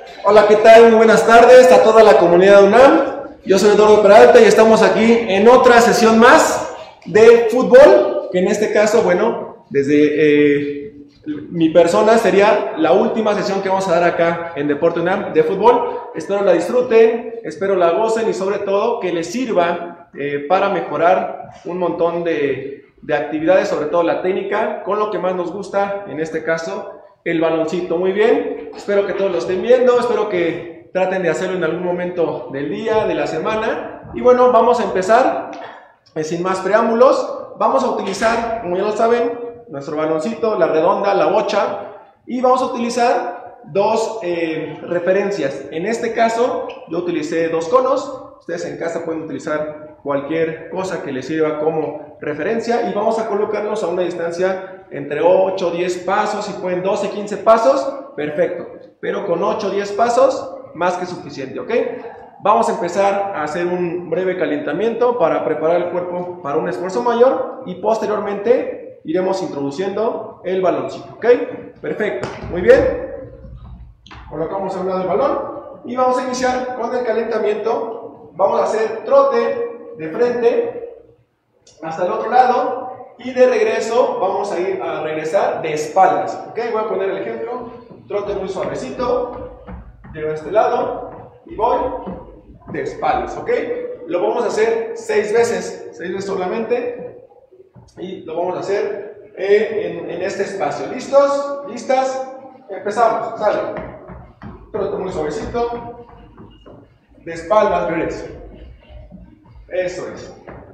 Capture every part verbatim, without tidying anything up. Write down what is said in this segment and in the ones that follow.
Hola, ¿qué tal? Muy buenas tardes a toda la comunidad UNAM. Yo soy Eduardo Peralta y estamos aquí en otra sesión más de fútbol, que en este caso, bueno, desde eh, mi persona sería la última sesión que vamos a dar acá en Deporte UNAM de fútbol. Espero la disfruten, espero la gocen y sobre todo que les sirva eh, para mejorar un montón de, de actividades, sobre todo la técnica, con lo que más nos gusta, en este caso, el baloncito. Muy bien, espero que todos lo estén viendo, espero que traten de hacerlo en algún momento del día, de la semana. Y bueno, vamos a empezar, eh, sin más preámbulos. Vamos a utilizar, como ya lo saben, nuestro baloncito, la redonda, la bocha, y vamos a utilizar dos eh, referencias. En este caso, yo utilicé dos conos. Ustedes en casa pueden utilizar cualquier cosa que les sirva como referencia y vamos a colocarlos a una distancia entre ocho o diez pasos, si pueden doce o quince pasos, perfecto, pero con ocho o diez pasos, más que suficiente, ¿ok? Vamos a empezar a hacer un breve calentamiento para preparar el cuerpo para un esfuerzo mayor y posteriormente iremos introduciendo el baloncito, ¿ok? Perfecto, muy bien. Colocamos a un lado el balón y vamos a iniciar con el calentamiento. Vamos a hacer trote de frente hasta el otro lado y de regreso vamos a ir a regresar de espaldas, ¿ok? Voy a poner el ejemplo, trote muy suavecito, llego a este lado y voy de espaldas, ¿ok? Lo vamos a hacer seis veces, seis veces solamente y lo vamos a hacer eh, en, en este espacio. ¿Listos? ¿Listas? Empezamos, sale. Trote muy suavecito, de espaldas, regreso. Eso es.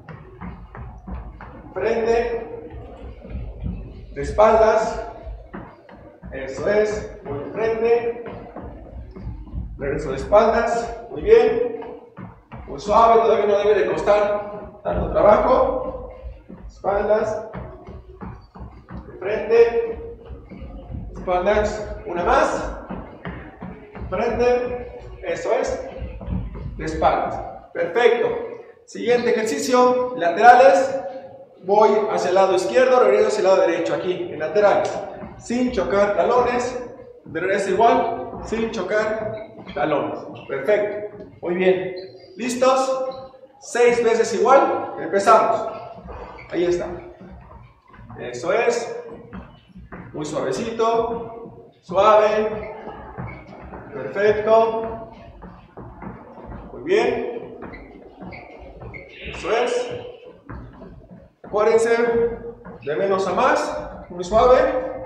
Frente, de espaldas, eso es, muy de frente, regreso de espaldas, muy bien, muy suave, todavía no debe de costar tanto trabajo, espaldas, de frente, espaldas, una más, frente, eso es, de espaldas, perfecto. Siguiente ejercicio, laterales. Voy hacia el lado izquierdo, regreso hacia el lado derecho, aquí, en laterales, sin chocar talones, de regreso igual, sin chocar talones, perfecto, muy bien, ¿listos? Seis veces igual, empezamos, ahí está, eso es, muy suavecito, suave, perfecto, muy bien, eso es. Acuérdense, de menos a más, muy suave.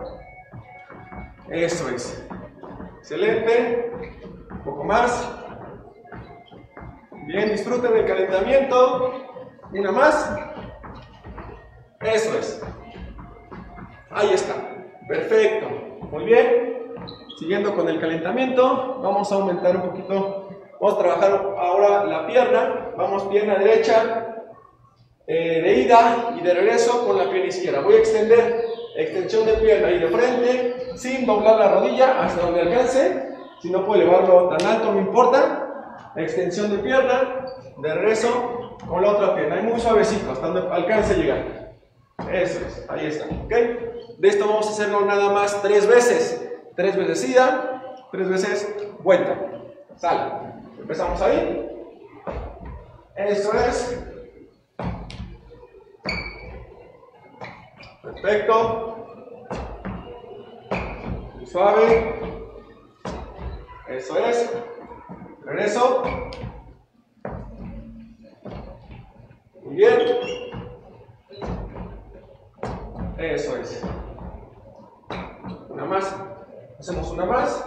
Eso es. Excelente. Un poco más. Bien, disfruten del calentamiento. Una más. Eso es. Ahí está. Perfecto. Muy bien. Siguiendo con el calentamiento, vamos a aumentar un poquito. Vamos a trabajar ahora la pierna. Vamos pierna derecha. Eh, de ida y de regreso con la pierna izquierda. Voy a extender, extensión de pierna y de frente, sin doblar la rodilla hasta donde alcance. Si no puedo elevarlo tan alto, no importa. Extensión de pierna, de regreso con la otra pierna. Y muy suavecito, hasta donde alcance a llegar. Eso es, ahí está. ¿Okay? De esto vamos a hacerlo nada más tres veces. Tres veces ida, tres veces vuelta. Sale. Empezamos ahí. Eso es. Perfecto, muy suave, eso es, regreso, muy bien, eso es, una más, hacemos una más,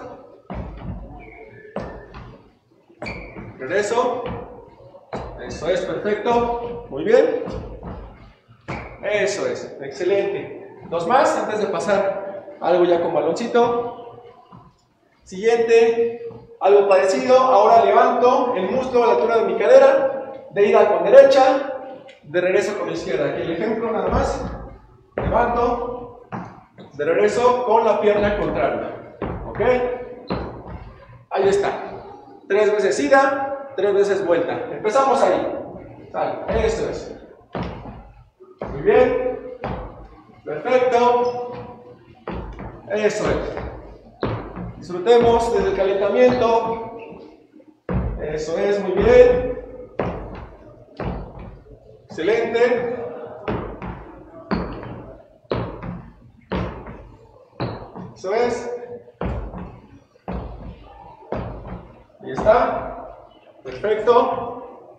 regreso, eso es, perfecto, muy bien. Eso es, excelente. Dos más antes de pasar algo ya con baloncito. Siguiente, algo parecido. Ahora levanto el muslo a la altura de mi cadera, de ida con derecha, de regreso con izquierda. Aquí el ejemplo nada más. Levanto, de regreso con la pierna contraria. ¿Ok? Ahí está. Tres veces ida, tres veces vuelta. Empezamos ahí. Sale. Eso es. Muy bien, perfecto, eso es, Disfrutemos desde el calentamiento. Eso es, muy bien. Excelente. Eso es. Ahí está. Perfecto.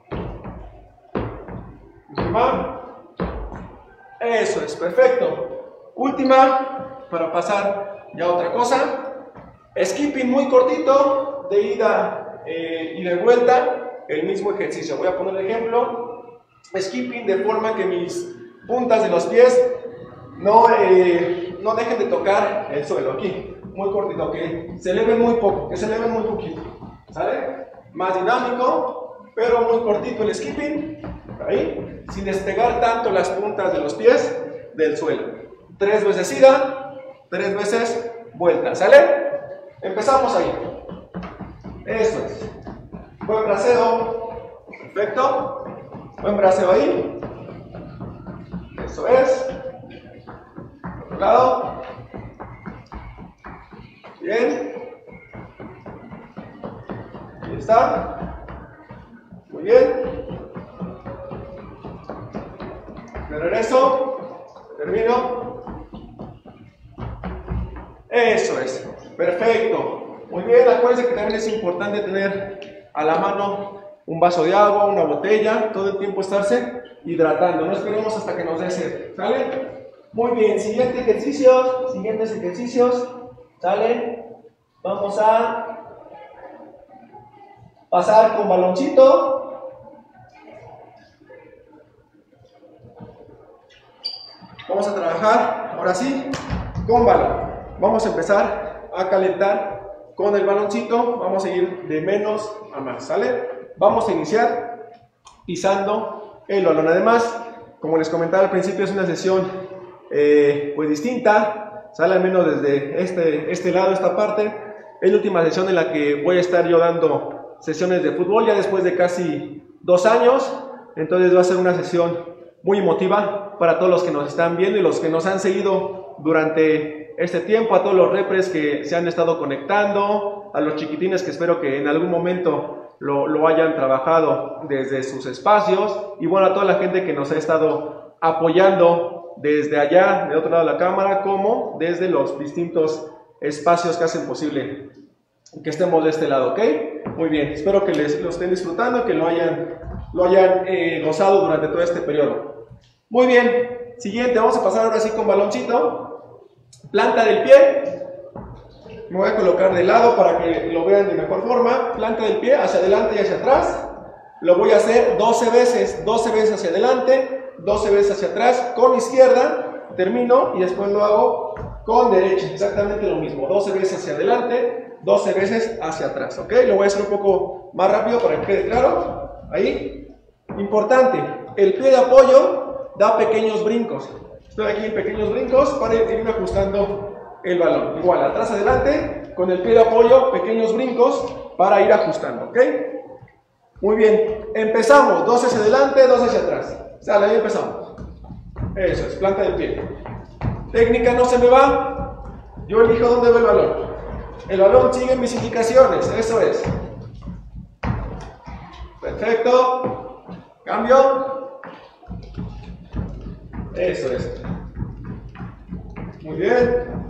Última. Eso es, perfecto. Última, para pasar ya a otra cosa. Skipping muy cortito, de ida eh, y de vuelta, el mismo ejercicio. Voy a poner el ejemplo. Skipping de forma que mis puntas de los pies no, eh, no dejen de tocar el suelo. Aquí, muy cortito, que se eleven muy poco, que se eleven muy poquito. ¿Sale? Más dinámico, pero muy cortito el skipping. Ahí, sin despegar tanto las puntas de los pies del suelo. Tres veces ida, tres veces vuelta. ¿Sale? Empezamos ahí. Eso es. Buen braceo. Perfecto. Buen braceo ahí. Eso es. Otro lado. Bien. Ahí está. Muy bien. De regreso. Termino. Eso es. Perfecto. Muy bien, acuérdense que también es importante tener a la mano un vaso de agua, una botella, todo el tiempo estarse hidratando. No esperemos hasta que nos dé sed. ¿Sale? Muy bien, siguiente ejercicio, siguientes ejercicios. ¿Sale? Vamos a pasar con baloncito. Vamos a trabajar, ahora sí, con balón. Vamos a empezar a calentar con el baloncito. Vamos a ir de menos a más, ¿sale? Vamos a iniciar pisando el balón. Además, como les comentaba al principio, es una sesión eh, pues distinta, sale al menos desde este, este lado, esta parte. Es la última sesión en la que voy a estar yo dando sesiones de fútbol, ya después de casi dos años. Entonces va a ser una sesión muy emotiva para todos los que nos están viendo y los que nos han seguido durante este tiempo, a todos los repres que se han estado conectando, a los chiquitines que espero que en algún momento lo, lo hayan trabajado desde sus espacios, y bueno, a toda la gente que nos ha estado apoyando desde allá, de otro lado de la cámara, como desde los distintos espacios que hacen posible que estemos de este lado, ¿ok? Muy bien, espero que les, lo estén disfrutando, que lo hayan, lo hayan eh, gozado durante todo este periodo. Muy bien, siguiente, vamos a pasar ahora sí con baloncito. Planta del pie, me voy a colocar de lado para que lo vean de mejor forma. Planta del pie hacia adelante y hacia atrás. Lo voy a hacer doce veces, doce veces hacia adelante, doce veces hacia atrás con izquierda, termino y después lo hago con derecha, exactamente lo mismo, doce veces hacia adelante, doce veces hacia atrás, ¿ok? Lo voy a hacer un poco más rápido para que quede claro. Ahí, importante, el pie de apoyo da pequeños brincos. Estoy aquí en pequeños brincos para irme ajustando el balón. Igual, atrás, adelante, con el pie de apoyo, pequeños brincos para ir ajustando, ¿ok? Muy bien, empezamos, dos hacia adelante, dos hacia atrás. Sale, ahí empezamos. Eso es, planta del pie. Técnica no se me va, yo elijo dónde va el balón. El balón sigue mis indicaciones, eso es. Perfecto. Cambio. Eso es. Muy bien.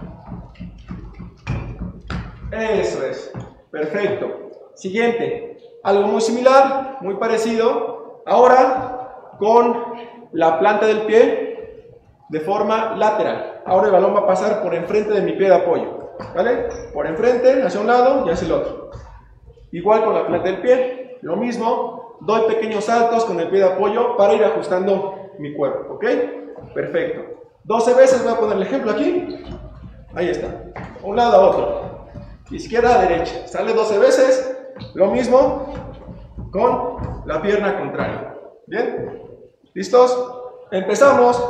Eso es. Perfecto. Siguiente. Algo muy similar, muy parecido. Ahora con la planta del pie de forma lateral. Ahora el balón va a pasar por enfrente de mi pie de apoyo. ¿Vale? Por enfrente, hacia un lado y hacia el otro. Igual con la planta del pie. Lo mismo. Doy pequeños saltos con el pie de apoyo para ir ajustando mi cuerpo, ¿ok? Perfecto. doce veces, voy a poner el ejemplo aquí. Ahí está. Un lado a otro. Izquierda a derecha. Sale doce veces. Lo mismo con la pierna contraria. ¿Bien? ¿Listos? Empezamos.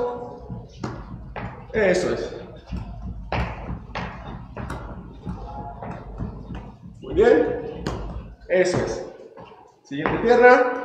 Eso es. Muy bien. Eso es. Siguiente pierna.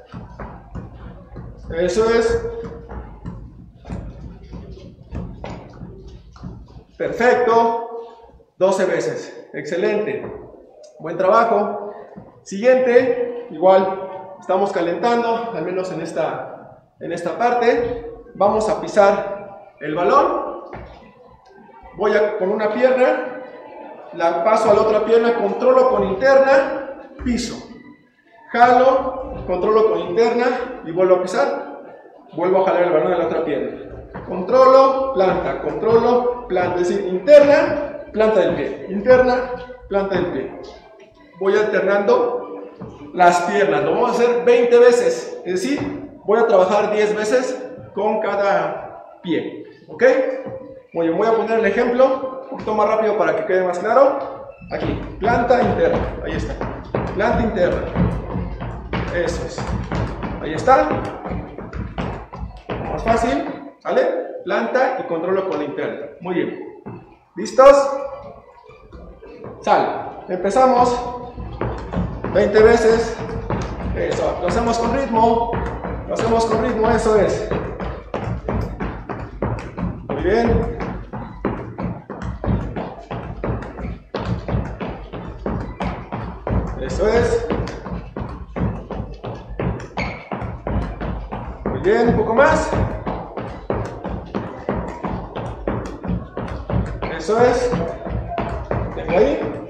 Eso es. Perfecto. doce veces. Excelente. Buen trabajo. Siguiente, igual estamos calentando, al menos en esta, en esta parte. Vamos a pisar el balón. Voy a, con una pierna, la paso a la otra pierna, controlo con interna, piso. Jalo, controlo con interna y vuelvo a pisar. Vuelvo a jalar el balón a la otra pierna. Controlo, planta, controlo, planta. Es decir, interna, planta del pie. Interna, planta del pie. Voy alternando las piernas. Lo vamos a hacer veinte veces. Es decir, voy a trabajar diez veces con cada pie. ¿Ok? Muy bien, voy a poner el ejemplo un poquito más rápido para que quede más claro. Aquí, planta interna. Ahí está. Planta interna. Eso es. Ahí está. Más fácil. ¿Vale? Planta y controlo con la interna. Muy bien. ¿Listos? Sale. Empezamos. veinte veces. Eso. Lo hacemos con ritmo. Lo hacemos con ritmo. Eso es. Muy bien. Eso es. Muy bien. Un poco más. Eso es. Dejo ahí.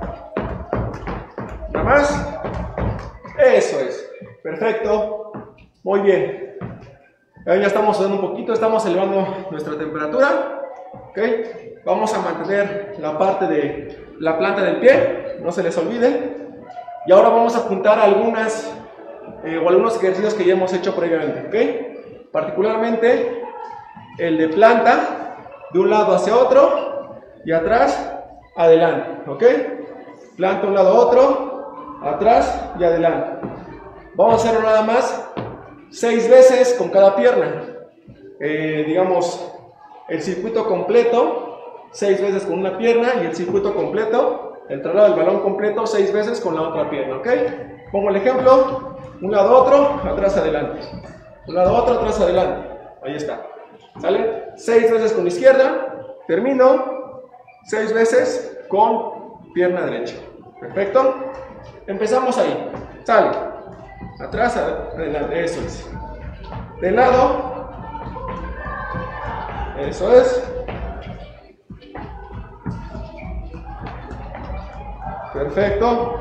Nada más. Eso es. Perfecto. Muy bien. Ahí ya estamos sudando un poquito. Estamos elevando nuestra temperatura. ¿Ok? Vamos a mantener la parte de la planta del pie. No se les olvide. Y ahora vamos a juntar algunas eh, o algunos ejercicios que ya hemos hecho previamente. ¿Ok? Particularmente el de planta de un lado hacia otro y atrás, adelante. ¿Ok? Planta un lado a otro, atrás y adelante. Vamos a hacerlo nada más seis veces con cada pierna. Eh, digamos, el circuito completo, seis veces con una pierna y el circuito completo. El traslado del balón completo seis veces con la otra pierna, ¿ok? Pongo el ejemplo, un lado otro, atrás adelante, un lado otro, atrás adelante, ahí está, ¿sale? seis veces con la izquierda, termino, seis veces con pierna derecha, perfecto, empezamos ahí, sale, atrás adelante, eso es, de lado, eso es. Perfecto.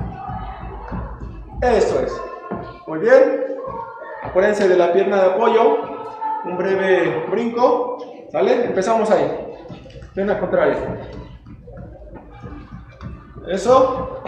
Eso es. Muy bien. Acuérdense de la pierna de apoyo. Un breve brinco. ¿Sale? Empezamos ahí. Pierna contraria. Eso.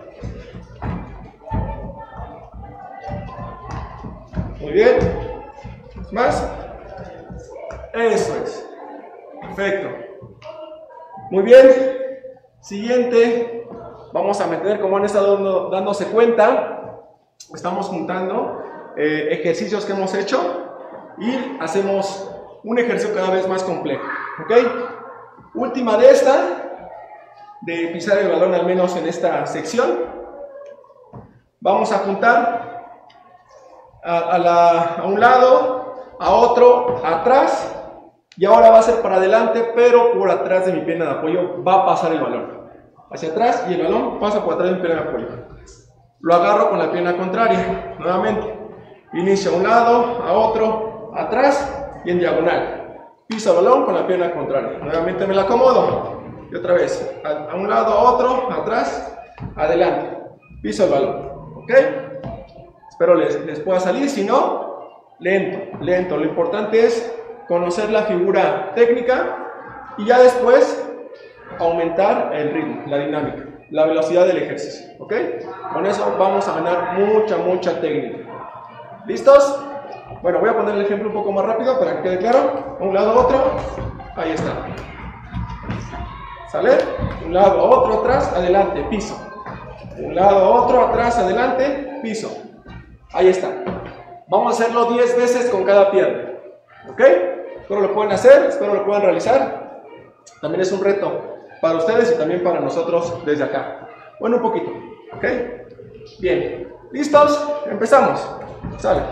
Muy bien. Más. Eso es. Perfecto. Muy bien. Siguiente. Vamos a meter, como han estado dando, dándose cuenta, estamos juntando eh, ejercicios que hemos hecho y hacemos un ejercicio cada vez más complejo. ¿Ok? Última de esta, de pisar el balón al menos en esta sección. Vamos a juntar a, a, la, a un lado, a otro, atrás, y ahora va a ser para adelante, pero por atrás de mi pierna de apoyo va a pasar el balón. Hacia atrás y el balón pasa por atrás de mi pierna de apoyo. Lo agarro con la pierna contraria, nuevamente. Inicio a un lado, a otro, atrás y en diagonal. Piso el balón con la pierna contraria. Nuevamente me la acomodo. Y otra vez, a, a un lado, a otro, atrás, adelante. Piso el balón. ¿Ok? Espero les, les pueda salir. Si no, lento, lento. Lo importante es conocer la figura técnica y ya después aumentar el ritmo, la dinámica, la velocidad del ejercicio, ¿ok? Con eso vamos a ganar mucha, mucha técnica. ¿Listos? Bueno, voy a poner el ejemplo un poco más rápido para que quede claro. Un lado, otro, ahí está. ¿Sale? Un lado, otro, atrás, adelante, piso. Un lado, otro, atrás, adelante, piso. Ahí está. Vamos a hacerlo diez veces con cada pierna, ¿ok? Espero lo puedan hacer, espero lo puedan realizar. También es un reto para ustedes y también para nosotros desde acá. Bueno, un poquito, ¿ok? Bien, ¿listos? Empezamos. Sale.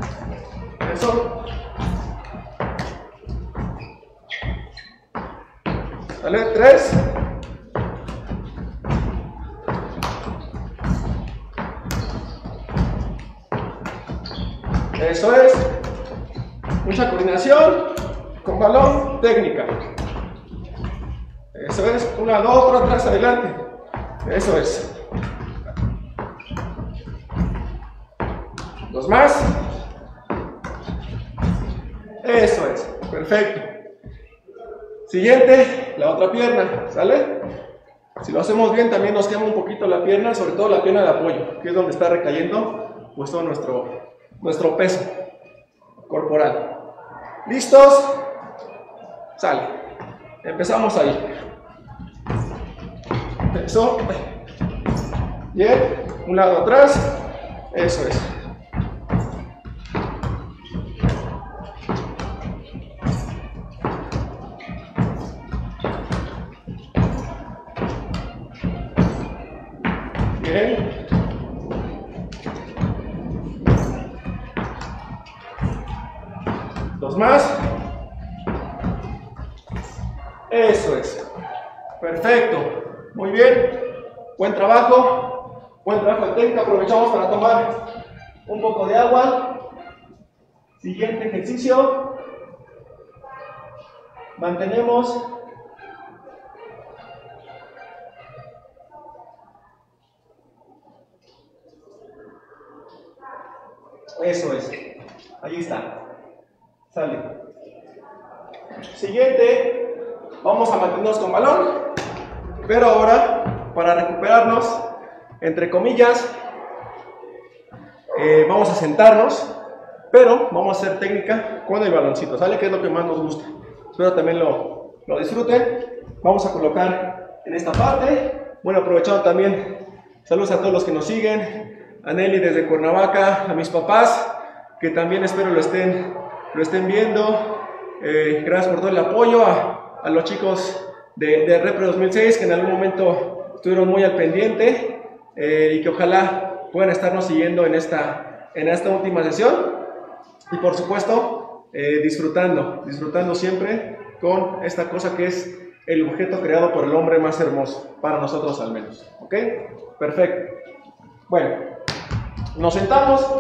Eso. ¿Sale? tres. Eso es. Mucha coordinación con balón, técnica. Eso es. Una, dos, otro atrás, adelante. Eso es. Dos más. Eso es. Perfecto. Siguiente, la otra pierna. ¿Sale? Si lo hacemos bien, también nos quema un poquito la pierna, sobre todo la pierna de apoyo, que es donde está recayendo pues todo nuestro, nuestro peso corporal. ¿Listos? Sale. Empezamos ahí. Eso. Bien. Un lado atrás. Eso es. Bien. Dos más. Eso es. Perfecto. Muy bien. Buen trabajo. Buen trabajo de técnica. Aprovechamos para tomar un poco de agua. Siguiente ejercicio. Mantenemos eso es. Ahí está. Sale. Siguiente. Vamos a mantenernos con balón. Pero ahora, para recuperarnos, entre comillas, eh, vamos a sentarnos. Pero vamos a hacer técnica con el baloncito. ¿Sale? Que es lo que más nos gusta. Espero también lo, lo disfruten. Vamos a colocar en esta parte. Bueno, aprovechando también, saludos a todos los que nos siguen. A Nelly desde Cuernavaca, a mis papás, que también espero lo estén, lo estén viendo. Eh, gracias por todo el apoyo. A, a los chicos de, de Repre dos mil seis, que en algún momento estuvieron muy al pendiente. Eh, y que ojalá puedan estarnos siguiendo en esta, en esta última sesión. Y por supuesto, eh, disfrutando, disfrutando siempre con esta cosa que es el objeto creado por el hombre más hermoso, para nosotros al menos. ¿Ok? Perfecto. Bueno, nos sentamos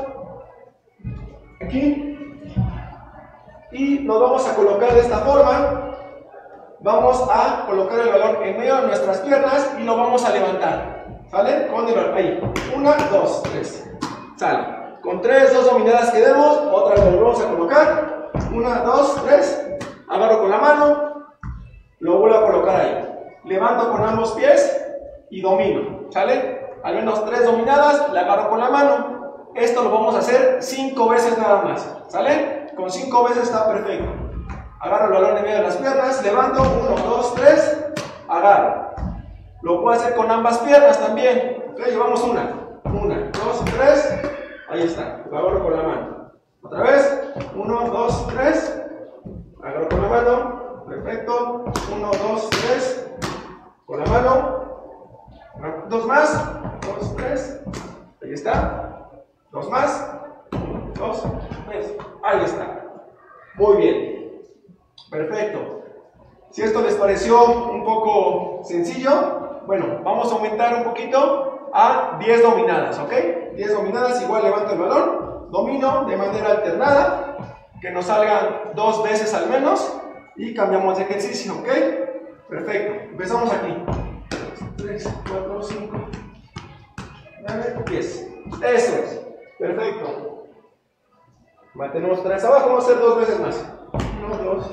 aquí y nos vamos a colocar de esta forma. Vamos a colocar el balón en medio de nuestras piernas y lo vamos a levantar. ¿Sale? Con el balón. Ahí. Una, dos, tres. Sale. Con tres, dos dominadas que demos, otra vez lo volvemos a colocar. Una, dos, tres. Agarro con la mano, lo vuelvo a colocar ahí. Levanto con ambos pies y domino. ¿Sale? Al menos tres dominadas, la agarro con la mano. Esto lo vamos a hacer cinco veces nada más. ¿Sale? Con cinco veces está perfecto. Agarro el balón en medio de las piernas, levanto, uno, dos, tres, agarro. Lo puedo hacer con ambas piernas también. ¿Ok? Llevamos una. Una, dos, tres. Ahí está, lo agarro con la mano. Otra vez, uno, dos, tres. Agarro con la mano. Perfecto. uno, dos, tres. Con la mano. Una, dos más. dos, tres. Ahí está. Dos más. uno, dos, tres. Ahí está. Muy bien. Perfecto. Si esto les pareció un poco sencillo, bueno, vamos a aumentar un poquito a diez dominadas, ¿ok? diez dominadas, igual levanto el balón, domino de manera alternada, que nos salgan dos veces al menos, y cambiamos de ejercicio, ¿ok? Perfecto, empezamos aquí. tres, cuatro, cinco, nueve, diez. Eso es, perfecto. Mantenemos tres abajo, vamos a hacer dos veces más. uno, dos.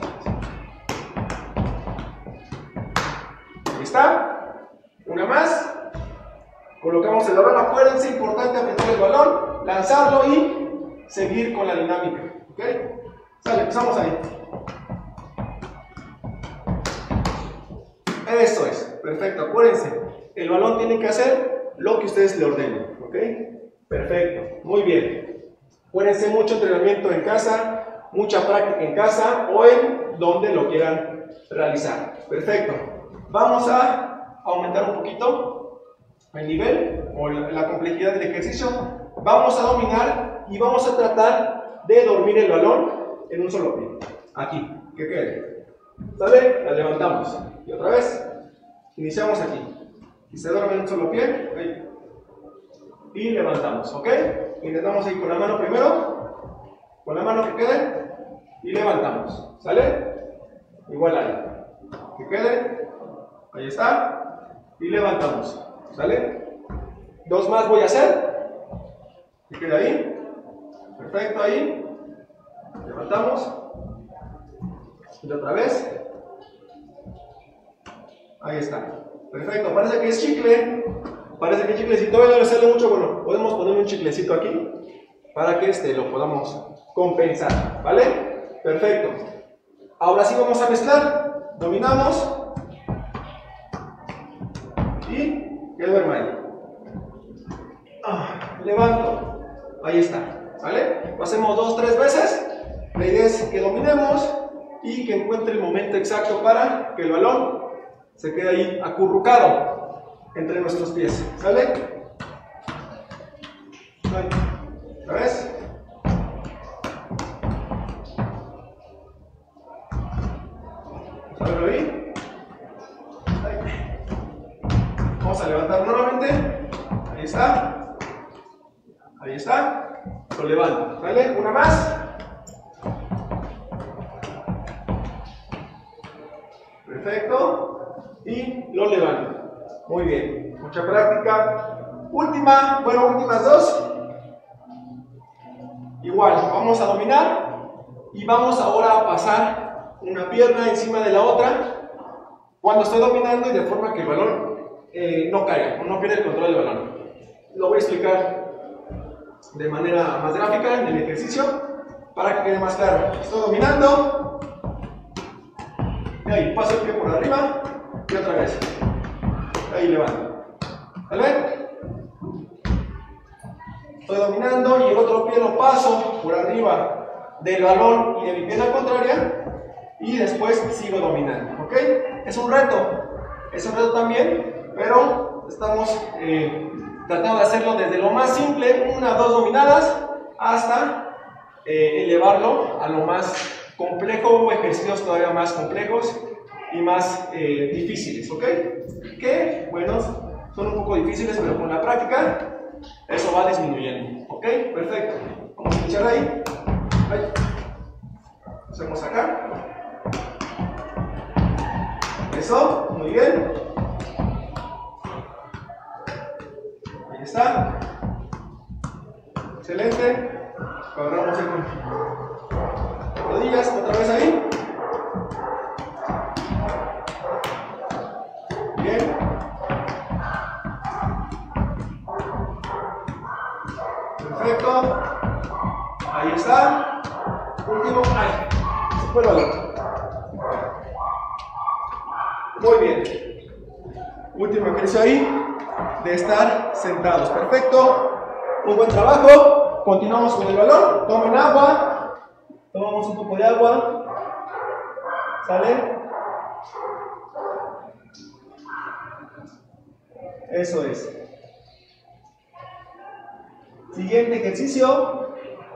Ahí está. Una más. Colocamos el balón, acuérdense, importante apretar el balón, lanzarlo y seguir con la dinámica. ¿Ok? Sale, empezamos ahí. Eso es, perfecto, acuérdense, el balón tiene que hacer lo que ustedes le ordenen. ¿Ok? Perfecto, muy bien. Acuérdense, mucho entrenamiento en casa, mucha práctica en casa o en donde lo quieran realizar. Perfecto. Vamos a aumentar un poquito el nivel o la, la complejidad del ejercicio. Vamos a dominar y vamos a tratar de dormir el balón en un solo pie. Aquí, que quede. ¿Sale? La levantamos. Y otra vez. Iniciamos aquí. Y se duerme en un solo pie. Ahí. Y levantamos, ¿ok? Intentamos ir con la mano primero. Con la mano que quede. Y levantamos. ¿Sale? Igual ahí. Que quede. Ahí está. Y levantamos. ¿Sale? Dos más voy a hacer. Que quede ahí. Perfecto, ahí. Levantamos. Y otra vez. Ahí está. Perfecto. Parece que es chicle. Parece que es chicle. Si todavía no le sale mucho, bueno, podemos poner un chiclecito aquí para que este lo podamos compensar. ¿Vale? Perfecto. Ahora sí vamos a mezclar. Dominamos. Y que duerma ahí. Ah, levanto. Ahí está. ¿Vale? Lo hacemos dos, tres veces. La idea es que dominemos y que encuentre el momento exacto para que el balón se quede ahí acurrucado entre nuestros pies. ¿Sale? Ahí. ¿Otra vez? ¿Sale ahí? Ahí. Vamos a levantar nuevamente. Ahí está. Ahí está. Lo levanto. ¿Sale? Una más. Perfecto. Y lo levanto. Muy bien. Mucha práctica. Última. Bueno, últimas dos. Igual. Vamos a dominar. Y vamos ahora a pasar una pierna encima de la otra. Cuando estoy dominando y de forma que el balón eh, no caiga. O no pierda el control del balón. Lo voy a explicar de manera más gráfica en el ejercicio para que quede más claro. Estoy dominando. Y ahí, paso el pie por arriba y otra vez. Ahí levanto. ¿Vale? Estoy dominando y el otro pie lo paso por arriba del balón y de mi pierna contraria y después sigo dominando. ¿Ok? Es un reto. Es un reto también, pero estamos eh, tratando de hacerlo desde lo más simple, una, dos dominadas, hasta eh, elevarlo a lo más complejo o ejercicios todavía más complejos y más eh, difíciles, ¿ok? Que, bueno, son un poco difíciles, pero con la práctica eso va disminuyendo, ¿ok? Perfecto. Vamos a iniciar ahí. Ahí. Hacemos acá. Eso, muy bien. Ahí está. Excelente. Agarramos el rodillas, otra vez ahí. Bien. Perfecto. Ahí está. Último. Ahí. Se fue el balón. Muy bien. Último ejercicio ahí de estar sentados. Perfecto. Un buen trabajo. Continuamos con el balón. Tomen agua. Tomamos un poco de agua. ¿Sale? Eso es. Siguiente ejercicio.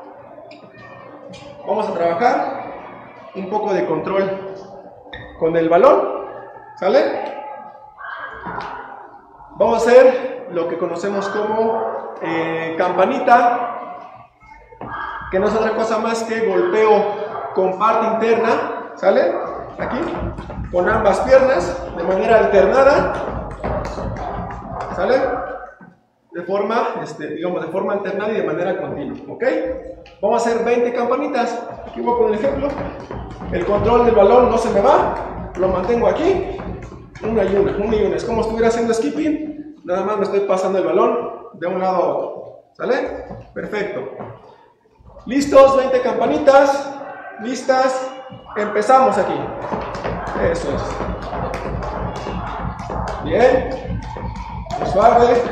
Vamos a trabajar un poco de control con el balón. ¿Sale? Vamos a hacer lo que conocemos como eh, campanita, que no es otra cosa más que golpeo con parte interna. ¿Sale? Aquí, con ambas piernas, de manera alternada. ¿Sale? De forma, este, digamos, de forma alternada y de manera continua. ¿Ok? Vamos a hacer veinte campanitas. Aquí voy con el ejemplo. El control del balón no se me va. Lo mantengo aquí. Una y una, una y una. Es como si estuviera haciendo skipping. Nada más me estoy pasando el balón de un lado a otro. ¿Sale? Perfecto. ¿Listos? veinte campanitas. ¿Listas? Empezamos aquí. Eso es. Bien. Suave.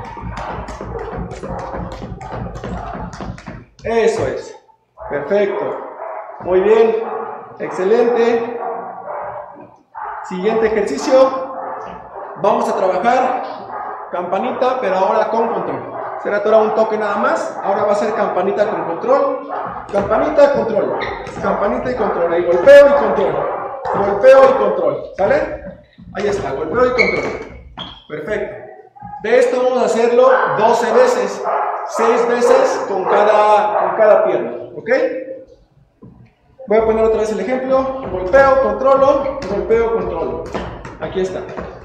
Eso es. Perfecto. Muy bien. Excelente. Siguiente ejercicio. Vamos a trabajar campanita, pero ahora con control. Será ahora un toque nada más. Ahora va a ser campanita con control. Campanita, control. Campanita y control. Ahí golpeo y control. Golpeo y control. ¿Sale? Ahí está, golpeo y control. Perfecto. De esto vamos a hacerlo doce veces, seis veces con cada, con cada pierna, ¿ok? Voy a poner otra vez el ejemplo. Golpeo, controlo, golpeo, controlo. Aquí está.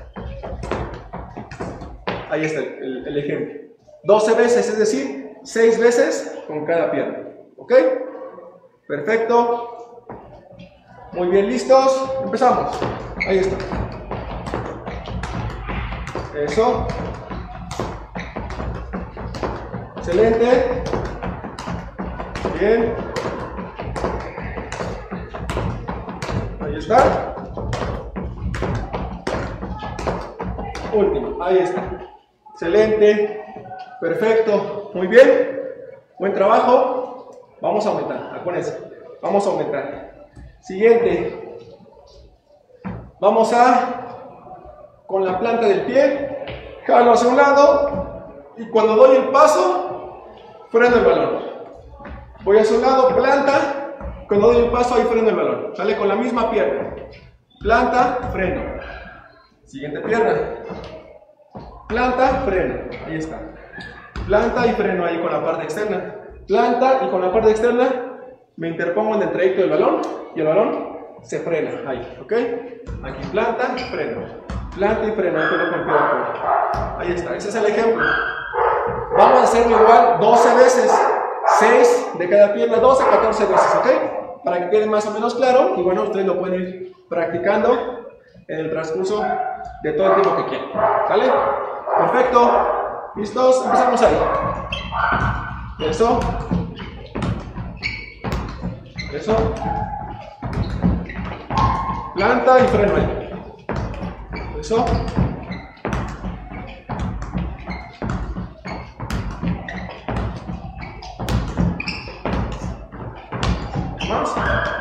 Ahí está el, el, el ejemplo. doce veces, es decir, seis veces con cada pierna, ¿ok? Perfecto. Muy bien, listos. Empezamos. Ahí está. Eso. Excelente. Bien. Ahí está. Último. Ahí está. Excelente. Perfecto. Muy bien. Buen trabajo. Vamos a aumentar. Acuérdense. Vamos a aumentar. Siguiente. Vamos a, con la planta del pie, jalo hacia un lado y cuando doy el paso, freno el balón. Voy hacia un lado, planta, cuando doy el paso, ahí freno el balón. Sale con la misma pierna. Planta, freno. Siguiente pierna. Planta, freno. Ahí está. Planta y freno ahí con la parte externa. Planta y con la parte externa me interpongo en el trayecto del balón y el balón se frena. Ahí, ¿ok? Aquí planta, freno. Planta y freno. Ahí, con el pie de apoyo. Ahí está. Ese es el ejemplo. Vamos a hacerlo igual doce veces. seis de cada pierna, doce, catorce veces, ¿ok? Para que quede más o menos claro. Y bueno, ustedes lo pueden ir practicando en el transcurso de todo el tiempo que quieran. ¿Sale? Perfecto. ¿Listos? Empezamos ahí. Eso. Eso. Planta y freno ahí. Eso. Más.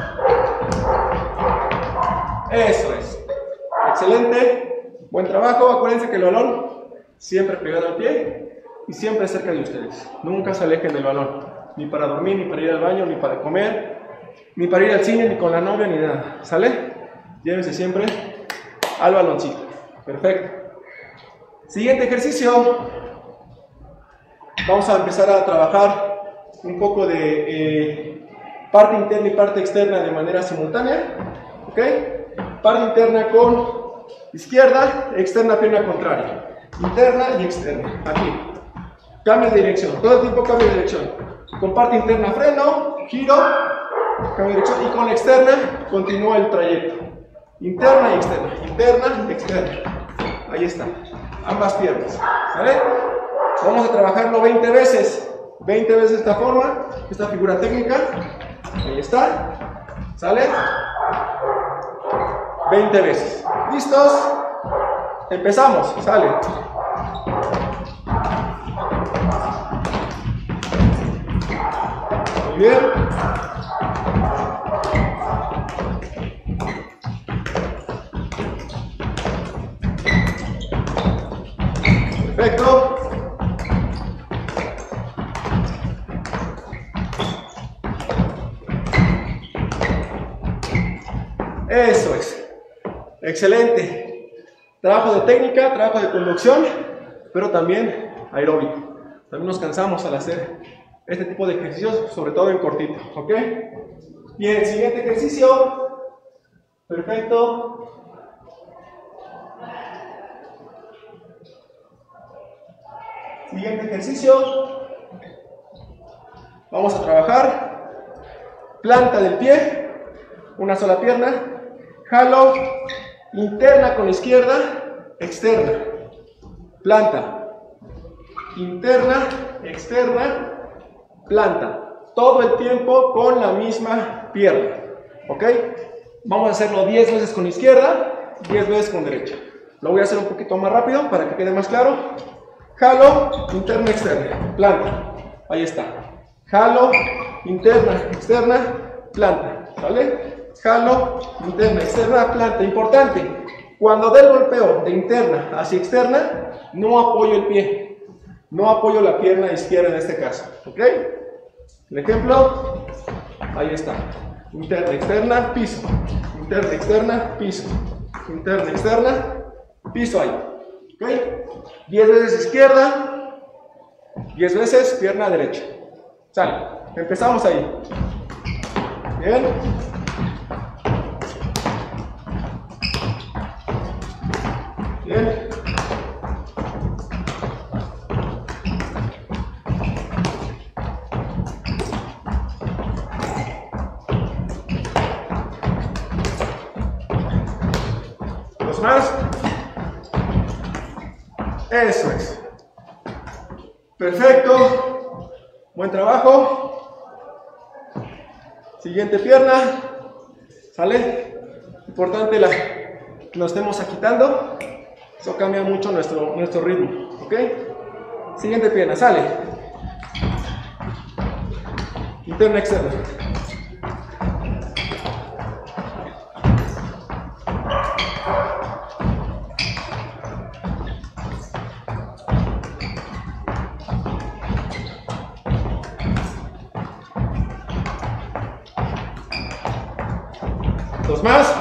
Eso es. Excelente. Buen trabajo. Acuérdense que el balón siempre pegado al pie y siempre cerca de ustedes. Nunca se alejen del balón. Ni para dormir, ni para ir al baño, ni para comer, ni para ir al cine, ni con la novia, ni nada. ¿Sale? Llévense siempre al baloncito. Perfecto. Siguiente ejercicio. Vamos a empezar a trabajar un poco de eh, parte interna y parte externa de manera simultánea. ¿Ok? Parte interna con izquierda, externa pierna contraria. Interna y externa. Aquí. Cambio de dirección. Todo el tiempo cambio de dirección. Con parte interna freno, giro, cambio de dirección. Y con la externa continúa el trayecto. Interna y externa. Interna y externa. Ahí está. Ambas piernas. ¿Vale? Vamos a trabajarlo veinte veces. veinte veces de esta forma. Esta figura técnica. Ahí está. ¿Sale? veinte veces. ¿Listos? Empezamos. Sale. Muy bien. Perfecto. Eso es. Excelente. Trabajo de técnica, trabajo de conducción, pero también aeróbico. También nos cansamos al hacer este tipo de ejercicios, sobre todo en cortito, ¿ok? Bien, siguiente ejercicio. Perfecto. Siguiente ejercicio. Vamos a trabajar planta del pie, una sola pierna, jalo, interna con izquierda, externa, planta, interna, externa, planta, todo el tiempo con la misma pierna, ¿ok? Vamos a hacerlo diez veces con izquierda, diez veces con derecha. Lo voy a hacer un poquito más rápido para que quede más claro. Jalo, interna, externa, planta, ahí está. Jalo, interna, externa, planta, ¿vale? Jalo, interna, externa, planta. Importante, cuando dé el golpeo de interna hacia externa, no apoyo el pie, no apoyo la pierna izquierda en este caso, ¿ok? El ejemplo, ahí está. Interna, externa, piso. Interna, externa, piso. interna, externa, piso ahí. ¿Ok? diez veces izquierda, diez veces pierna derecha. Sale. Empezamos ahí. Bien. Bien. Dos más. Eso es. Perfecto. Buen trabajo. Siguiente pierna. ¿Sale? Importante la, que nos estemos agitando. Eso cambia mucho nuestro, nuestro ritmo. ¿Ok? Siguiente pierna. Sale. Interna, externa. Dos más.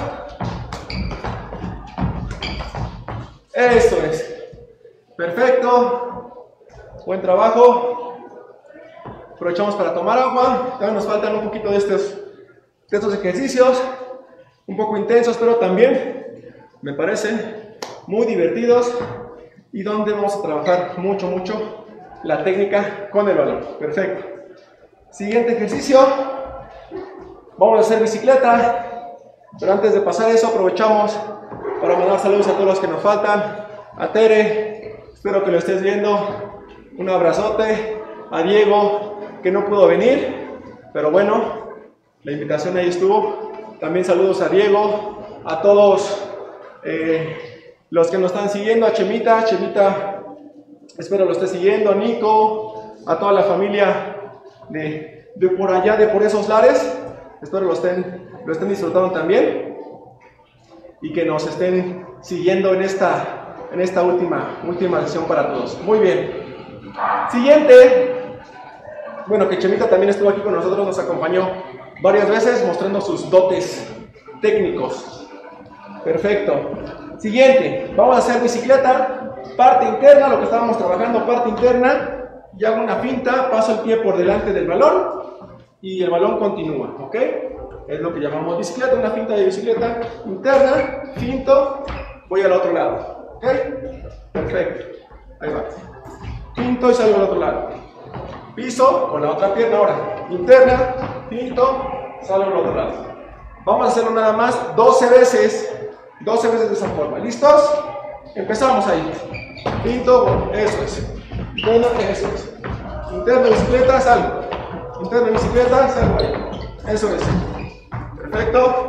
Eso es. Perfecto. Buen trabajo. Aprovechamos para tomar agua. Todavía nos faltan un poquito de estos, de estos ejercicios. Un poco intensos, pero también me parecen muy divertidos. Y donde vamos a trabajar mucho, mucho la técnica con el balón. Perfecto. Siguiente ejercicio. Vamos a hacer bicicleta. Pero antes de pasar eso, aprovechamos para mandar saludos a todos los que nos faltan. A Tere, espero que lo estés viendo. Un abrazote. A Diego, que no pudo venir, pero bueno, la invitación ahí estuvo. También saludos a Diego, a todos eh, los que nos están siguiendo, a Chemita, Chemita, espero lo esté siguiendo, a Nico, a toda la familia de, de por allá, de por esos lares. Espero lo estén, lo estén disfrutando también y que nos estén siguiendo en esta, en esta última, última sesión para todos. Muy bien. Siguiente. Bueno, que Chemita también estuvo aquí con nosotros, nos acompañó varias veces mostrando sus dotes técnicos. Perfecto. Siguiente. Vamos a hacer bicicleta, parte interna, lo que estábamos trabajando, parte interna. Y hago una finta, paso el pie por delante del balón. Y el balón continúa, ¿ok? Es lo que llamamos bicicleta, una finta de bicicleta interna, finto, voy al otro lado, ¿ok? Perfecto, ahí va. Finto y salgo al otro lado. Piso con la otra pierna ahora, interna, finto, salgo al otro lado. Vamos a hacerlo nada más doce veces, doce veces de esa forma, ¿listos? Empezamos ahí. Finto, eso es. Interna, eso es. Interna, bicicleta, salgo. Interna bicicleta, salgo ahí. Eso es. Perfecto.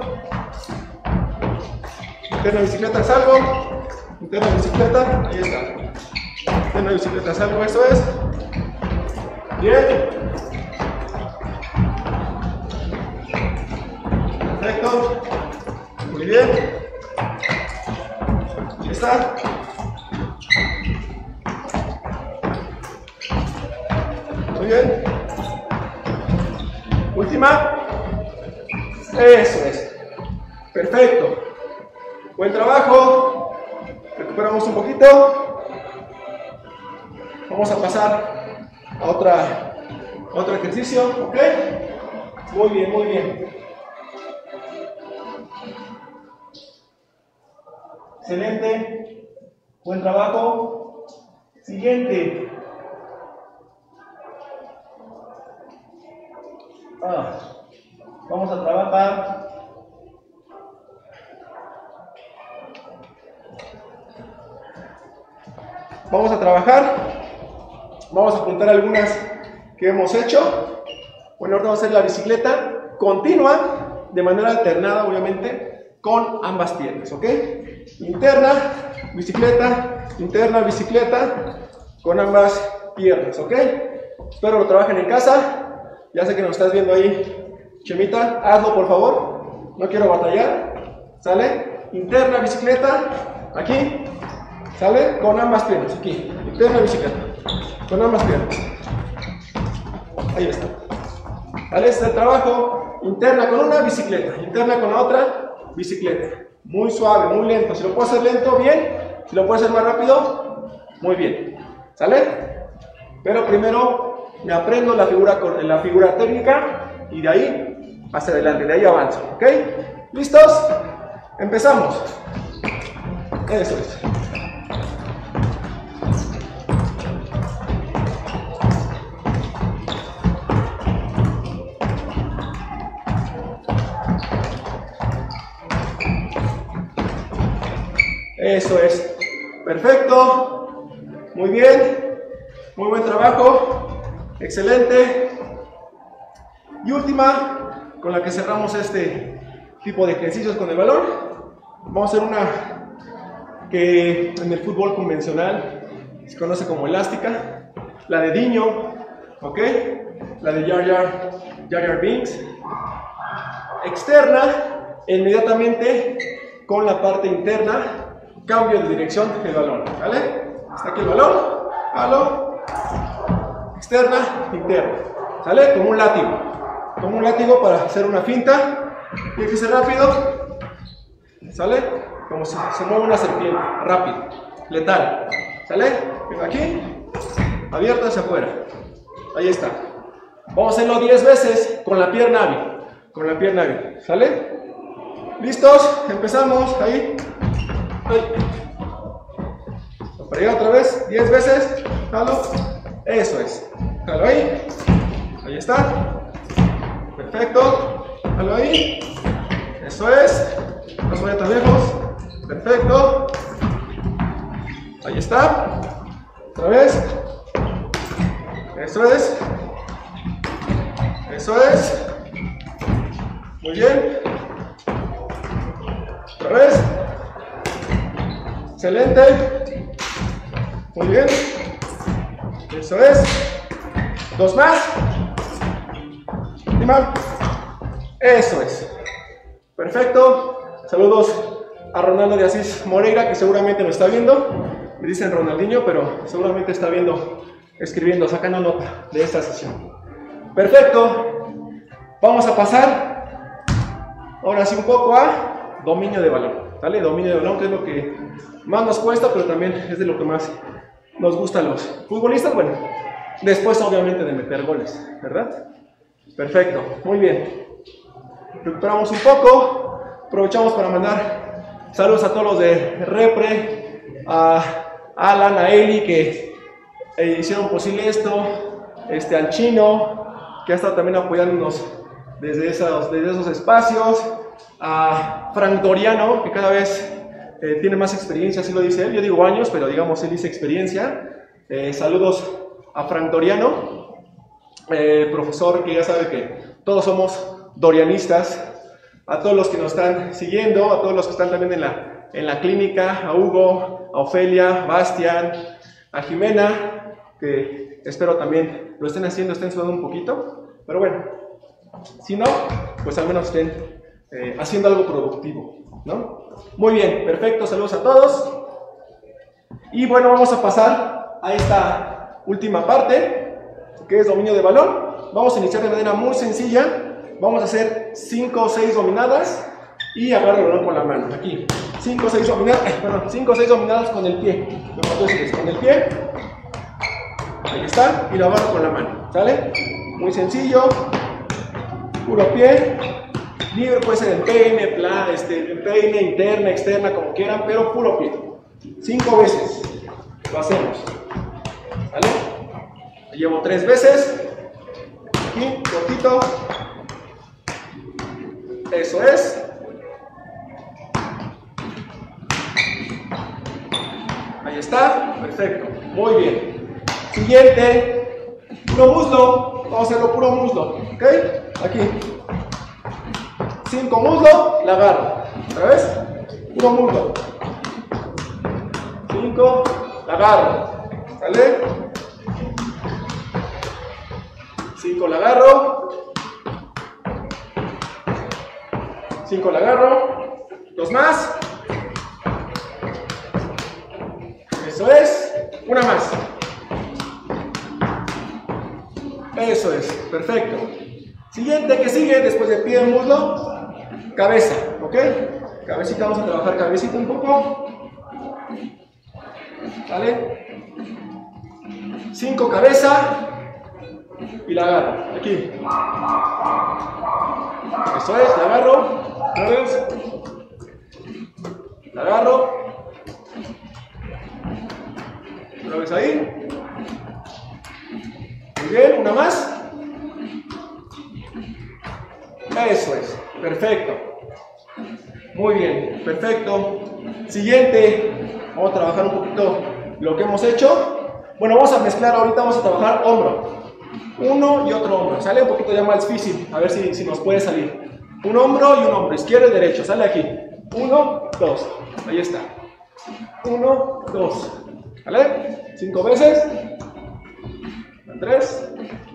Interna bicicleta, salgo. Interna bicicleta, ahí está. Interna bicicleta, salgo, eso es. Bien. Perfecto. Muy bien. Ahí está. Muy bien. Última. Eso es. Perfecto. Buen trabajo. Recuperamos un poquito. Vamos a pasar a otra, a otro ejercicio. ¿Ok? Muy bien, muy bien. Excelente. Buen trabajo. Siguiente. Ah, vamos a trabajar vamos a trabajar vamos a apuntar algunas que hemos hecho. Bueno, ahora vamos a hacer la bicicleta continua de manera alternada, obviamente, con ambas piernas, ¿ok? Interna, bicicleta, interna, bicicleta, con ambas piernas, ¿ok? Espero lo trabajen en casa. Ya sé que nos estás viendo ahí, Chemita, hazlo por favor, no quiero batallar, ¿sale? Interna, bicicleta, aquí, ¿sale? Con ambas piernas, aquí, interna, bicicleta, con ambas piernas, ahí está, ¿vale? Este es el trabajo, interna con una, bicicleta, interna con la otra, bicicleta, muy suave, muy lento. Si lo puedo hacer lento, bien. Si lo puedo hacer más rápido, muy bien. ¿Sale? Pero primero me aprendo la figura, la figura técnica y de ahí hacia adelante, de ahí avanzo. ¿Ok? ¿Listos? Empezamos. Eso es. Eso es. Perfecto. Muy bien. Muy buen trabajo. Excelente. Y última, con la que cerramos este tipo de ejercicios con el balón. Vamos a hacer una que en el fútbol convencional se conoce como elástica. La de Diño. ¿Ok? La de Jar Jar, Jar Jar Binks. Externa. Inmediatamente con la parte interna. Cambio de dirección del balón, ¿vale? Está aquí el balón, halo, externa, interna, ¿sale? Como un látigo, como un látigo para hacer una finta, tiene que ser rápido, ¿sale? Como si se mueve una serpiente, rápido, letal, ¿sale? Vengo aquí, abierto hacia afuera, ahí está. Vamos a hacerlo diez veces con la pierna hábil, con la pierna hábil, ¿sale? ¿Listos? Empezamos, ahí. Ahí. Para allá otra vez, diez veces, jalo, eso es, jalo ahí, ahí está, perfecto, jalo ahí, eso es, no se vaya tan lejos, perfecto, ahí está, otra vez, eso es, eso es, muy bien, otra vez. Excelente. Muy bien. Eso es. Dos más. Última. Eso es. Perfecto. Saludos a Ronaldo de Asís Moreira, que seguramente nos está viendo. Me dicen Ronaldinho, pero seguramente está viendo, escribiendo, sacando nota de esta sesión. Perfecto. Vamos a pasar ahora sí un poco a dominio de balón. ¿Vale? Dominio de balón, que es lo que más nos cuesta, pero también es de lo que más nos gusta a los futbolistas. Bueno, después obviamente de meter goles, ¿verdad? Perfecto, muy bien. Recuperamos un poco, aprovechamos para mandar saludos a todos los de Repre, a Alan, a Eli, que eh, hicieron posible esto, este, al Chino, que ha estado también apoyándonos desde esos, desde esos espacios, a Frank Doriano, que cada vez eh, tiene más experiencia, así lo dice él. Yo digo años, pero digamos él dice experiencia. Eh, saludos a Frank Doriano, eh, profesor que ya sabe que todos somos dorianistas. A todos los que nos están siguiendo, a todos los que están también en la, en la clínica, a Hugo, a Ofelia, Bastian, a Jimena, que espero también lo estén haciendo, estén sudando un poquito, pero bueno, si no, pues al menos estén Eh, haciendo algo productivo, ¿no? Muy bien, perfecto, saludos a todos. Y bueno, vamos a pasar a esta última parte, que es dominio de balón. Vamos a iniciar de manera muy sencilla. Vamos a hacer cinco o seis dominadas y agarro el balón con la mano. Aquí, cinco o seis dominadas, bueno, cinco o seis dominadas con el pie. Me faltó decir eso, con el pie. Ahí está, y lo agarro con la mano, ¿sale? Muy sencillo, puro pie. Libre puede ser en peine, plan, este, en peine, interna, externa, como quieran, pero puro pie. Cinco veces lo hacemos. ¿Vale? Lo llevo tres veces. Aquí, cortito. Eso es. Ahí está. Perfecto. Muy bien. Siguiente. Puro muslo. Vamos a hacerlo puro muslo. ¿Ok? Aquí. Cinco muslo, la agarro. ¿Otra vez? Puro muslo. Cinco, la agarro. ¿Sale? Cinco, la agarro. Cinco, la agarro. Dos más. Eso es. Una más. Eso es. Perfecto. Siguiente que sigue después de pie y muslo. Cabeza, ¿ok? Cabecita, vamos a trabajar cabecita un poco. ¿Vale? cinco cabeza. Y la agarro. Aquí. Eso es, la agarro. Otra vez. La agarro. Otra vez ahí. Muy bien, una más. Eso es, perfecto. Muy bien, perfecto. Siguiente, vamos a trabajar un poquito lo que hemos hecho. Bueno, vamos a mezclar ahorita, vamos a trabajar hombro. Uno y otro hombro, sale un poquito ya más difícil, a ver si, si nos puede salir. Un hombro y un hombro, izquierdo y derecho, sale aquí. Uno, dos, ahí está. Uno, dos, ¿vale? Cinco veces. Tres.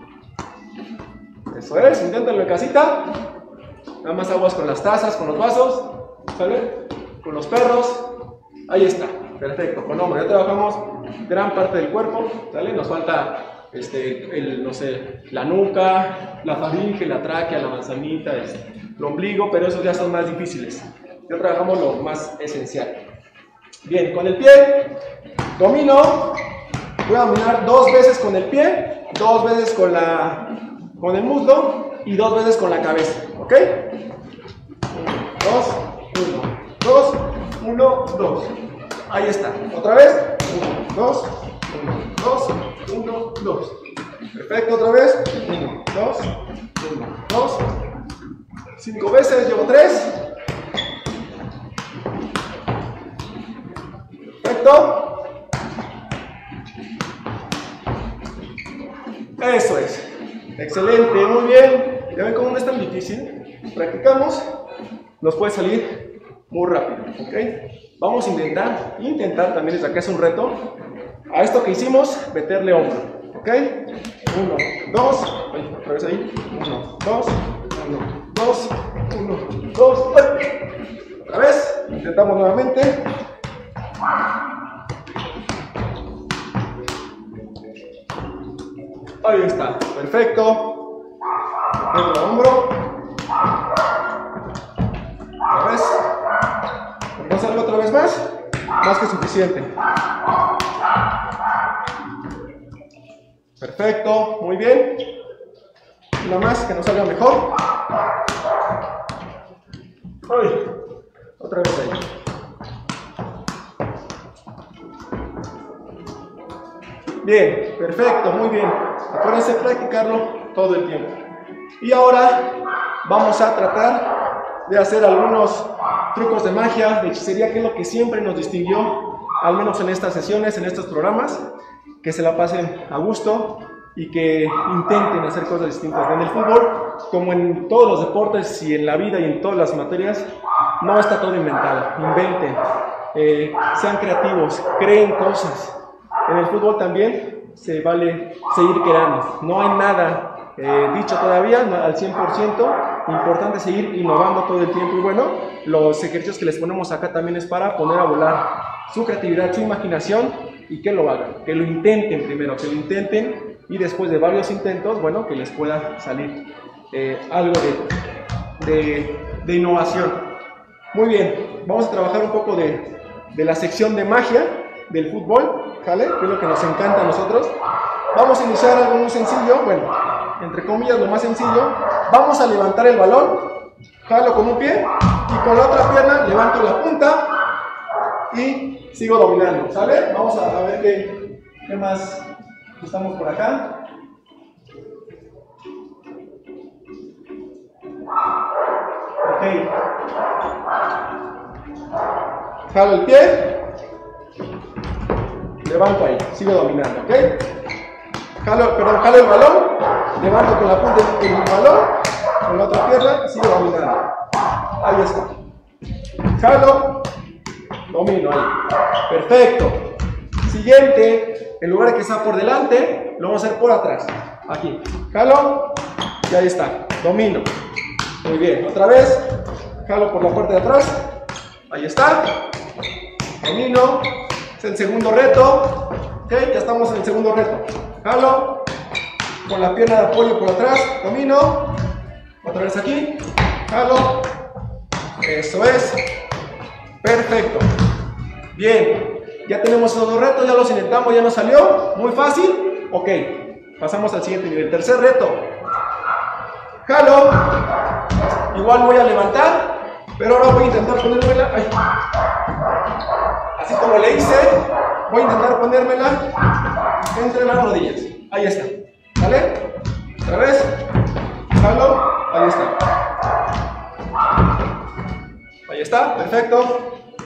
Eso es, inténtalo en casita. Nada más aguas con las tazas, con los vasos, ¿sale? Con los perros. Ahí está, perfecto, con hombro. Ya trabajamos gran parte del cuerpo, ¿sale? Nos falta, este, el, no sé, la nuca, la faringe, la tráquea, la manzanita, el, el ombligo, pero esos ya son más difíciles. Ya trabajamos lo más esencial. Bien, con el pie, domino. Voy a dominar dos veces con el pie, dos veces con, la, con el muslo y dos veces con la cabeza, ¿ok? Dos, uno, dos, uno, dos. Ahí está. Otra vez. Uno, dos, uno, dos, uno, dos. Perfecto, otra vez. Uno, dos, uno, dos. Cinco veces, llevo tres. Perfecto. Eso es. Excelente, muy bien. Ya ven cómo no es tan difícil. Practicamos, nos puede salir muy rápido, ¿ok? Vamos a intentar, intentar también desde acá es un reto, a esto que hicimos, meterle hombro, ¿ok? Uno, dos, ay, otra vez ahí. Uno, dos, uno, dos, uno, dos, ay. Otra vez, intentamos nuevamente. Ahí está, perfecto. Meto el hombro. Otra vez. ¿Vamos a hacerlo otra vez más? Más que suficiente. Perfecto, muy bien. Una más que nos salga mejor. Ay, otra vez ahí. Bien, perfecto, muy bien. Acuérdense de practicarlo todo el tiempo. Y ahora vamos a tratar de hacer algunos trucos de magia, de hechicería, que es lo que siempre nos distinguió, al menos en estas sesiones, en estos programas, que se la pasen a gusto y que intenten hacer cosas distintas. En el fútbol, como en todos los deportes y en la vida y en todas las materias, no está todo inventado. Inventen, eh, sean creativos, creen cosas. En el fútbol también se vale seguir creando. No hay nada eh, dicho todavía no, al cien por ciento. Importante seguir innovando todo el tiempo. Y bueno, los ejercicios que les ponemos acá también es para poner a volar su creatividad, su imaginación y que lo hagan. Que lo intenten primero, que lo intenten y después de varios intentos, bueno, que les pueda salir eh, algo de, de, de innovación. Muy bien, vamos a trabajar un poco de, de la sección de magia del fútbol, ¿vale? Que es lo que nos encanta a nosotros. Vamos a iniciar algo muy sencillo, bueno, entre comillas lo más sencillo. Vamos a levantar el balón, jalo con un pie y con la otra pierna levanto la punta y sigo dominando, ¿sale? Vamos a, a ver qué, qué más estamos por acá. Ok. Jalo el pie. Levanto ahí, sigo dominando, ¿ok? Jalo, perdón, jalo el balón, levanto con la punta del balón, con la otra pierna y sigo dominando. Ahí está. Jalo, domino ahí. Perfecto. Siguiente, en lugar de que sea por delante, lo vamos a hacer por atrás. Aquí. Jalo, y ahí está. Domino. Muy bien. Otra vez, jalo por la parte de atrás. Ahí está. Domino. Es el segundo reto. Ok, ya estamos en el segundo reto. Jalo. Con la pierna de apoyo por atrás. Domino. Otra vez aquí. Jalo. Eso es. Perfecto. Bien, ya tenemos esos dos retos, ya los intentamos, ya nos salió. Muy fácil. Ok, pasamos al siguiente nivel. Tercer reto. Jalo. Igual voy a levantar, pero ahora voy a intentar ponérmela. Ay. Así como le hice, voy a intentar ponérmela entre las rodillas. Ahí está. ¿Vale? Otra vez. Jalo. Ahí está. Ahí está. Perfecto.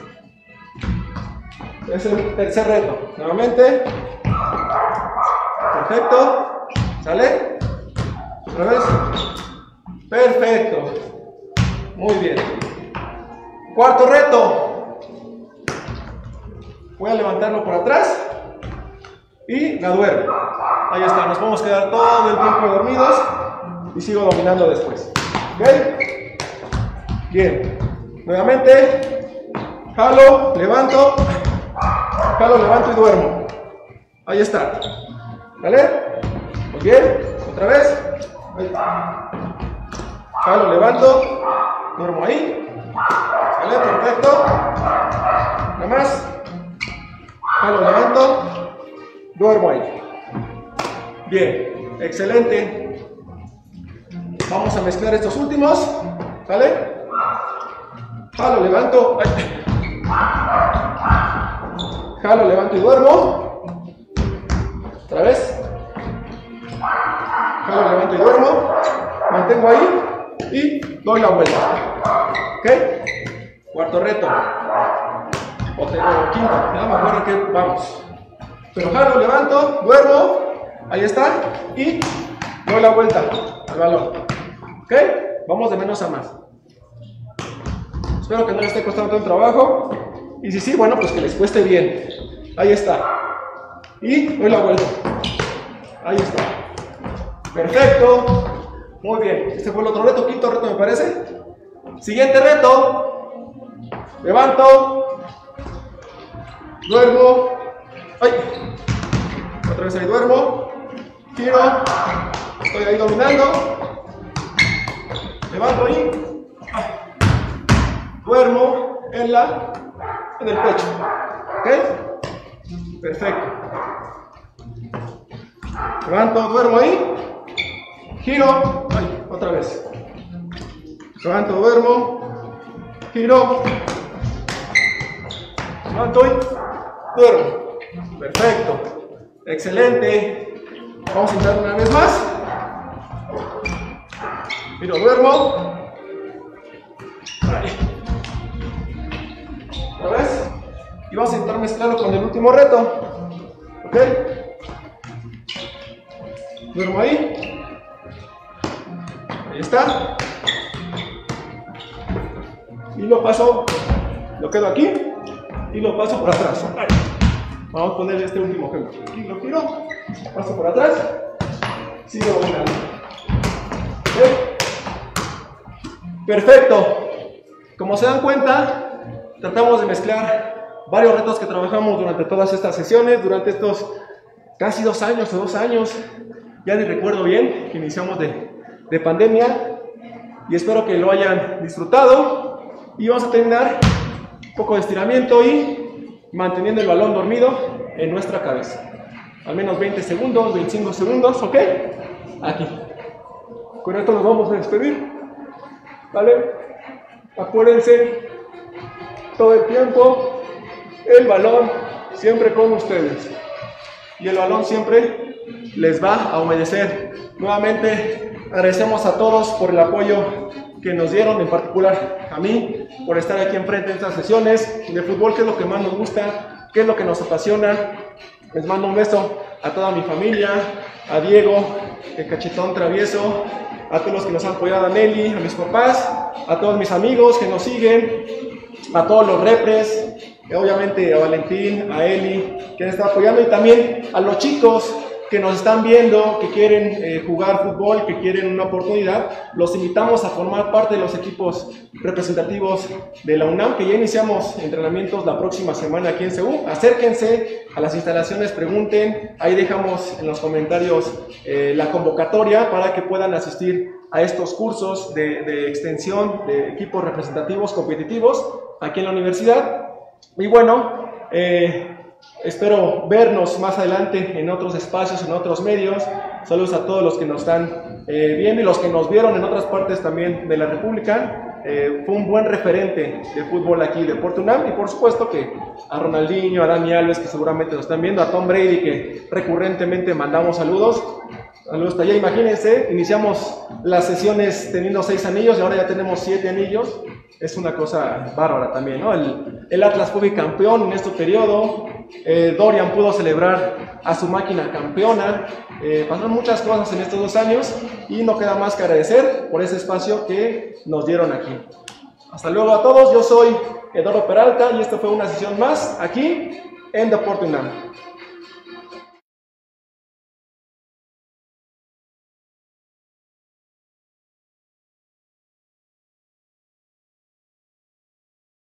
Es el tercer reto. Nuevamente. Perfecto. ¿Sale? Otra vez. Perfecto. Muy bien. Cuarto reto. Voy a levantarlo por atrás y la duermo. Ahí está. Nos podemos quedar todo el tiempo dormidos y sigo dominando después. ¿Ok? Bien. Nuevamente. Jalo, levanto. Jalo, levanto y duermo. Ahí está. ¿Vale? Muy bien. Otra vez. Ahí. Jalo, levanto. Duermo ahí. ¿Vale? Perfecto. Nada más. Jalo, levanto. Duermo ahí. Bien. Excelente. Vamos a mezclar estos últimos. ¿Vale? Jalo, levanto. Ay. Jalo, levanto y duermo. Otra vez. Jalo, levanto y duermo. Mantengo ahí y doy la vuelta. ¿Ok? Cuarto reto. O, te, o quinto. Ya me acuerdo que vamos. Pero jalo, levanto, duermo. Ahí está. Y doy la vuelta al balón. ¿Ok? Vamos de menos a más. Espero que no les esté costando tanto trabajo. Y si sí, bueno, pues que les cueste bien. Ahí está. Y doy la vuelta. Ahí está. Perfecto. Muy bien. Este fue el otro reto. Quinto reto, me parece. Siguiente reto. Levanto. Duermo. Ay. Otra vez ahí duermo. Giro. Estoy ahí dominando. Levanto ahí. Duermo en la en el pecho. ¿Ok? Perfecto. Levanto, duermo ahí. Giro. Ay, otra vez. Levanto, duermo. Giro. Levanto y duermo. Perfecto. Excelente. Vamos a intentar una vez más. Giro, duermo. Ahí. Otra vez. Y vamos a intentar mezclarlo con el último reto. ¿Ok? Duermo ahí. Ahí está. Y lo paso, lo quedo aquí y lo paso por atrás. Ahí. Vamos a poner este último ejemplo. Aquí lo giro, paso por atrás, sigo dominando. ¿Okay? Perfecto. Como se dan cuenta, tratamos de mezclar varios retos que trabajamos durante todas estas sesiones, durante estos casi dos años o dos años, ya ni recuerdo bien, que iniciamos de, de pandemia, y espero que lo hayan disfrutado. Y vamos a terminar un poco de estiramiento y manteniendo el balón dormido en nuestra cabeza. Al menos veinte segundos, veinticinco segundos, ¿ok? Aquí. Con esto nos vamos a despedir, ¿vale? Acuérdense, todo el tiempo, el balón siempre con ustedes. Y el balón siempre les va a obedecer. Nuevamente, agradecemos a todos por el apoyo que nos dieron, en particular a mí, por estar aquí enfrente en estas sesiones de fútbol, que es lo que más nos gusta, que es lo que nos apasiona. Les mando un beso a toda mi familia, a Diego, el cachetón travieso, a todos los que nos han apoyado, a Nelly, a mis papás, a todos mis amigos que nos siguen, a todos los repres, obviamente a Valentín, a Eli, que han estado apoyando, y también a los chicos que nos están viendo, que quieren eh, jugar fútbol, que quieren una oportunidad, los invitamos a formar parte de los equipos representativos de la UNAM, que ya iniciamos entrenamientos la próxima semana aquí en C U. Acérquense a las instalaciones, pregunten, ahí dejamos en los comentarios eh, la convocatoria para que puedan asistir a estos cursos de, de extensión de equipos representativos competitivos aquí en la universidad. Y bueno, eh, espero vernos más adelante en otros espacios, en otros medios. Saludos a todos los que nos están eh, viendo y los que nos vieron en otras partes también de la República. Eh, fue un buen referente de fútbol aquí de Puerto UNAM, y por supuesto que a Ronaldinho, a Dani Alves, que seguramente nos están viendo, a Tom Brady, que recurrentemente mandamos saludos. Saludos hasta allá. Imagínense, iniciamos las sesiones teniendo seis anillos y ahora ya tenemos siete anillos. Es una cosa bárbara también, ¿no? El, el Atlas fue bicampeón en este periodo. Eh, Dorian pudo celebrar a su máquina campeona. Eh, pasaron muchas cosas en estos dos años y no queda más que agradecer por ese espacio que nos dieron aquí. Hasta luego a todos. Yo soy Eduardo Peralta y esta fue una sesión más aquí en Deporte UNAM.